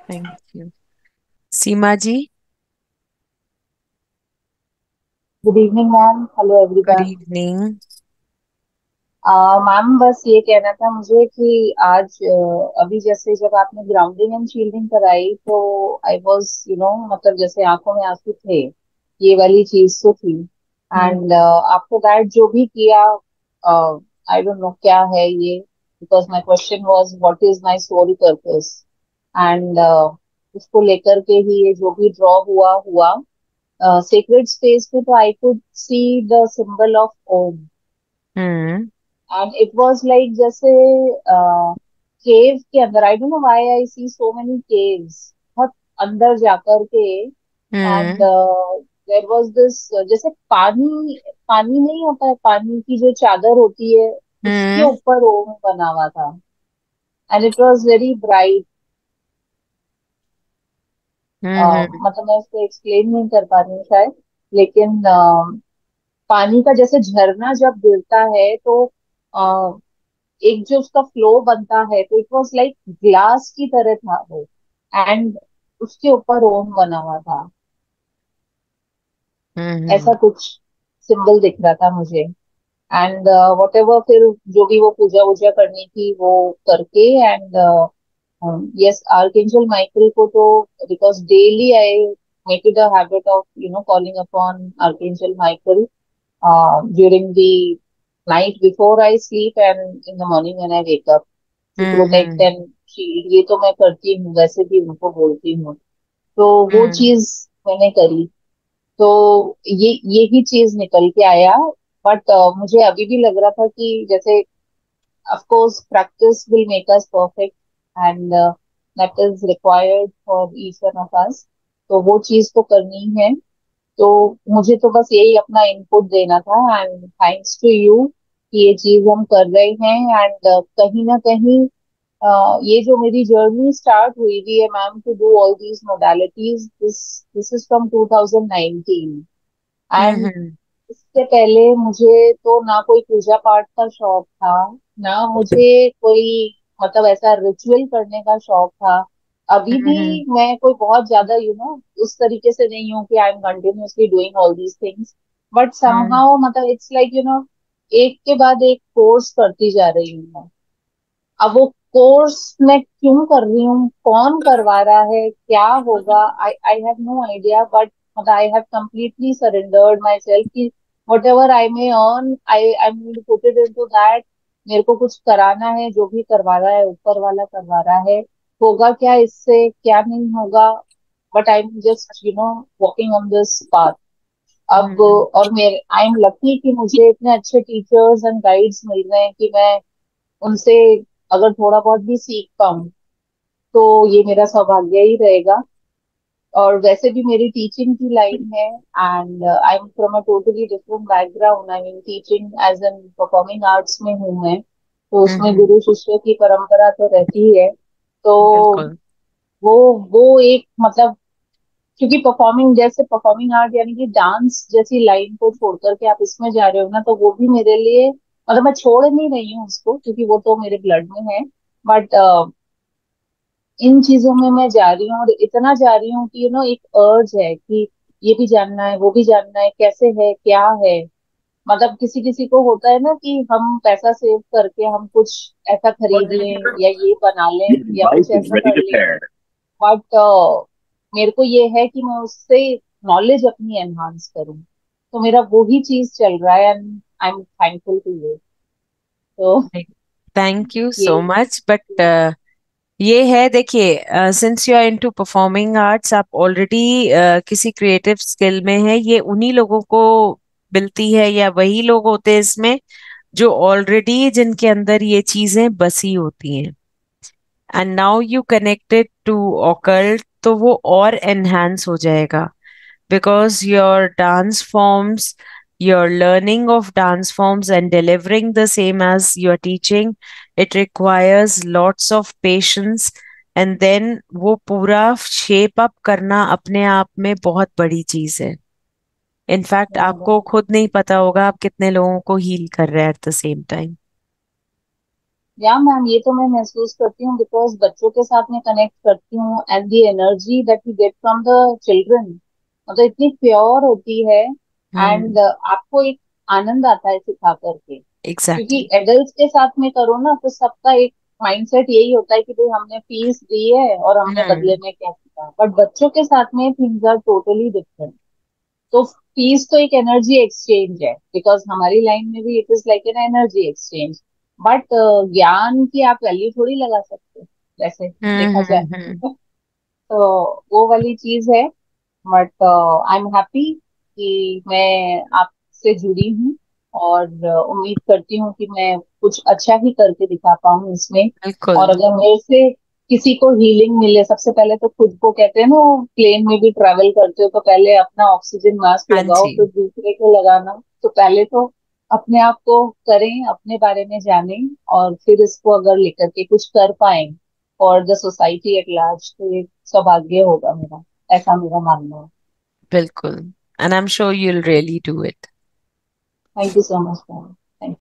Thank you. Seema ji. Good evening ma'am. Hello good everyone. Evening. Ma'am बस ये कहना था मुझे कि आज अभी जैसे जब आपने ग्राउंडिंग एंड शील्डिंग कराई तो आई वाज मतलब जैसे आंखों में आंसू थे। ये वाली चीज तो थी। हम्म एंड आफ्टर दैट जो भी किया, आई डोंट नो क्या है ये। Because my question was what is my soul purpose. And उसको लेकर के ही ये जो भी ड्रॉ हुआ हुआ सेक्रेट स्पेस में, तो I could see the symbol of Om. Hmm and it was like जैसे केव के अंदर, I don't know why I see so many caves, बहुत अंदर जाकर के। And hmm there was this, जैसे पानी, पानी नहीं होता है, पानी की जो चादर होती है उसके हम्म ऊपर ओम बना हुआ था। And it was very bright. Hmm मतलब मैं उसको एक्सप्लेन नहीं कर पा रही हूँ शायद, लेकिन पानी का जैसे झरना जब गिरता है तो एक जो उसका फ्लो बनता है, तो इट वाज लाइक ग्लास की तरह था वो। एंड उसके ऊपर ओम बना हुआ था। हम्म ऐसा कुछ सिंबल दिख रहा था मुझे। एंड वट एवर, फिर जो भी वो पूजा वूजा करनी थी वो करके। एंड यस, आर्कएंजल माइकल को तो, because daily I make it a habit of calling upon archangel Michael during the night before I sleep and in the morning when I wake up, to protect hmm and shield। ये तो मैं करती हूँ, वैसे भी उनको बोलती हूँ। तो वो हम्म चीज मैंने करी। तो ये ही चीज निकल के आया। बट मुझे अभी भी लग रहा था कि जैसे of course practice will make us perfect, and that is required for each one of us। तो वो चीज तो करनी है। तो मुझे तो बस यही अपना इनपुट देना था। एंड थैंक्स टू यू कि ये चीज हम कर रहे हैं। एंड कहीं ना कहीं ये जो मेरी जर्नी स्टार्ट हुई हुई है ma'am, to do all these modalities, this this is from 2019। And hmm इससे पहले मुझे तो ना कोई पूजा पाठ का शौक था, ना मुझे कोई मतलब ऐसा रिचुअल करने का शौक था। अभी भी हम्म मैं कोई बहुत ज्यादा उस तरीके से नहीं हूँ कि I am continuously doing all these things. But hmm somehow मतलब इट्स लाइक एक के बाद एक कोर्स करती जा रही हूँ मैं। अब वो कोर्स मैं क्यों कर रही हूँ, कौन करवा रहा है, क्या होगा, I I have no idea. But मतलब I have completely surrendered my self कि whatever I may earn, I I am to put it into that. मेरे को कुछ कराना है, जो भी करवा रहा है ऊपर वाला करवा रहा है। होगा क्या इससे, क्या नहीं होगा, but I am just walking on this path. अब हम्म और मेरे आई एम लकी कि मुझे इतने अच्छे टीचर्स एंड गाइड्स मिल रहे हैं कि मैं उनसे अगर थोड़ा बहुत भी सीख पाऊं तो ये मेरा सौभाग्य ही रहेगा। और वैसे भी मेरी टीचिंग की लाइन है। And I am from a totally different background. I mean teaching as an performing arts में हूँ मैं, तो उसमें हम्म, गुरु शिष्य की परंपरा तो रहती है। तो बिल्कुल। वो वो एक मतलब, क्योंकि परफॉर्मिंग जैसे परफॉर्मिंग आर्ट यानी कि डांस जैसी लाइन को छोड़ करके आप इसमें जा रहे हो ना, तो वो भी मेरे लिए मतलब मैं छोड़ नहीं रही हूँ उसको, क्योंकि वो तो मेरे ब्लड में है। बट इन चीजों में मैं जा रही हूँ, और इतना जा रही हूँ कि एक अर्ज है कि ये भी जानना है, वो भी जानना है, कैसे है, क्या है। मतलब किसी किसी को होता है ना कि हम पैसा सेव करके हम कुछ ऐसा खरीद लें या ये बना लें या कुछ ऐसा कर लें। बट मेरे को ये है कि मैं उससे नॉलेज अपनी एनहांस करूँ। तो मेरा वो ही चीज चल रहा है। And I am thankful to you. तो थैंक यू ये सो मच। बट ये है, देखिए, since you are into performing arts, आप ऑलरेडी किसी क्रिएटिव स्किल में है, ये उन्हीं लोगों को मिलती है, या वही लोग होते हैं इसमें जो ऑलरेडी, जिनके अंदर ये चीजें बसी होती हैं। And now you connected to occult, तो वो और एनहांस हो जाएगा, because your dance forms, your learning of dance forms and delivering the same as you're teaching, it requires lots of patience, and then वो पूरा शेप अप करना अपने आप में बहुत बड़ी चीज है। इनफैक्ट आपको खुद नहीं पता होगा आप कितने लोगों को हील कर रहे हैं at the same time. Yeah ma'am, ये तो मैं महसूस करती हूँ, बिकॉज बच्चों के साथ में कनेक्ट करती हूँ, and the energy that you get from the children, मतलब इतनी प्योर होती है। हम्म। एंड आपको एक आनंद आता है सिखा करके। एग्जैक्टली। क्योंकि एडल्ट के साथ में करो ना, तो सबका एक माइंडसेट यही होता है कि भाई हमने फीस दी है और हमने बदले हम्म। में क्या किया, बट बच्चों के साथ में थिंग्स आर टोटली डिफरेंट। तो फीस तो एक एनर्जी एक्सचेंज है, बिकॉज हमारी लाइन में भी it is like an energy exchange. But ज्ञान की आप वैल्यू थोड़ी लगा सकते, वैसे देखा जाए हम्म। तो वो वाली चीज है। बट आई एम हैप्पी कि मैं आपसे जुड़ी हूँ, और उम्मीद करती हूँ कि मैं कुछ अच्छा ही करके दिखा पाऊँ इसमें। और बिल्कुल। अगर मेरे से किसी को हीलिंग मिले, सबसे पहले तो खुद को, कहते हैं ना वो प्लेन में भी ट्रैवल करते हो तो पहले अपना ऑक्सीजन मास्क हाँ लगाओ जी। फिर दूसरे को लगाना, तो पहले तो अपने आप को करें, अपने बारे में जानें, और फिर इसको अगर लेकर के कुछ कर पाए for the society at large, तो ये सौभाग्य होगा मेरा, ऐसा मेरा मानना है। बिल्कुल। And I am sure you will really do it. Thank you so much ma'am.